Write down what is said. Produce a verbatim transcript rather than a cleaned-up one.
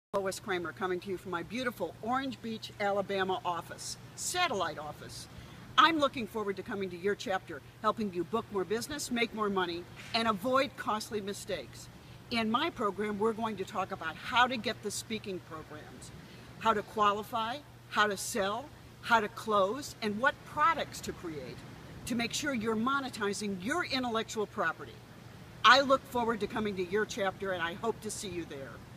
Lois Kramer coming to you from my beautiful Orange Beach, Alabama office, satellite office. I'm looking forward to coming to your chapter, helping you book more business, make more money, and avoid costly mistakes. In my program, we're going to talk about how to get the speaking programs, how to qualify, how to sell, how to close, and what products to create to make sure you're monetizing your intellectual property. I look forward to coming to your chapter, and I hope to see you there.